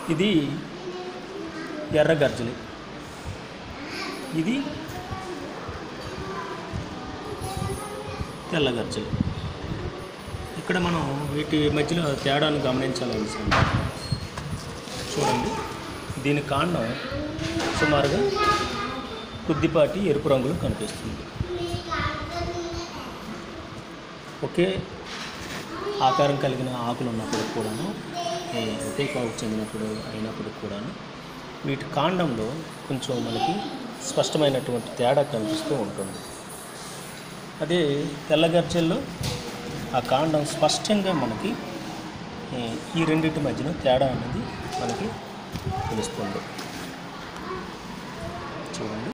ఇది ఎర్ర గర్జలి, ఇది తెల్ల గర్జలి. ఇక్కడ మనం వీటి మధ్యలో తేడాను గమనించాలని చూడండి. దీని కాండం సుమారుగా కొద్దిపాటి ఎరుపు రంగులో కనిపిస్తుంది. ఒకే ఆకారం కలిగిన ఆకులు ఉన్నప్పుడు కూడాను, ఒకే కోవకు చెందినప్పుడు అయినప్పుడు కూడాను వీటి కాండంలో కొంచెం మనకి స్పష్టమైనటువంటి తేడా కనిపిస్తూ ఉంటుంది. అదే తెల్లగర్జల్లో ఆ కాండం స్పష్టంగా మనకి ఈ రెండింటి మధ్యన తేడా అనేది మనకి తెలుస్తుంది. చూడండి.